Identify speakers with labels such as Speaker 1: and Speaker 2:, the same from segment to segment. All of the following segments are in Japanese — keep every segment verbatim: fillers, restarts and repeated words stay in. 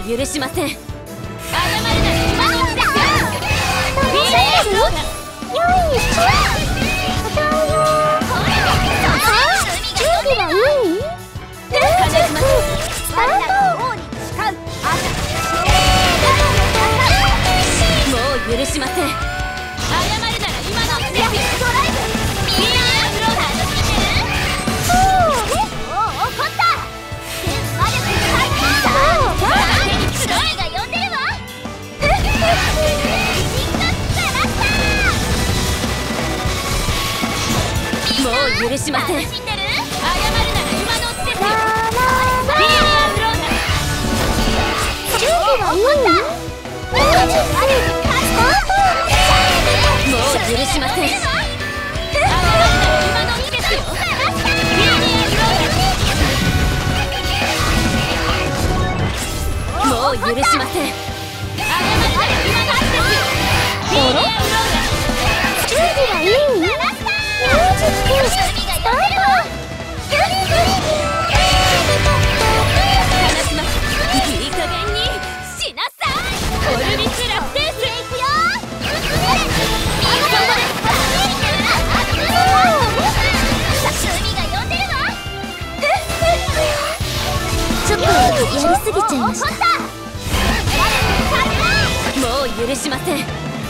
Speaker 1: う許しません。謝るなら今のうちですよ。
Speaker 2: よいしょ。準備はいい？スタート。
Speaker 1: もう許しません。謝るなら今のうちですよ。ドライブ。みんなフロー楽しんでる？おお、怒った。魔力最高。手に黒いが呼んでるわ。もう許しません。謝るなら今のうちですよ。ビリアフロータ。
Speaker 2: 準備はいい？
Speaker 1: もう許しません。謝るなら今のうちですよ。ビリアフロータ。もう許しません。謝るなら今のうちですよ。ビリアフロータ。
Speaker 2: 準備はいい？ミュージックスタート。
Speaker 1: いい加減にしなさい。オルビスラステースいくよ。
Speaker 2: ちょっとやりすぎちゃいました。
Speaker 1: もう許しません。謝るなら今のうち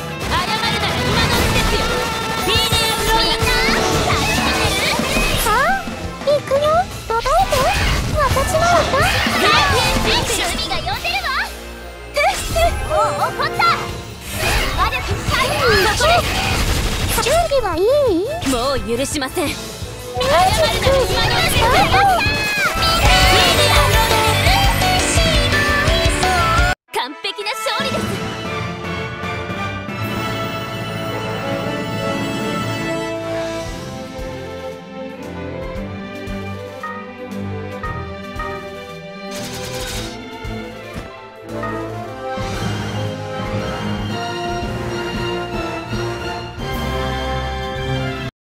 Speaker 1: ですよ。ビリアフロータ。
Speaker 2: さあ、行くよ。ドライブ。私の歌。
Speaker 1: 海が呼んでるわ。おお、怒った。魔力最高。
Speaker 2: 準備はいい？
Speaker 1: もう許しません。
Speaker 2: ミュージック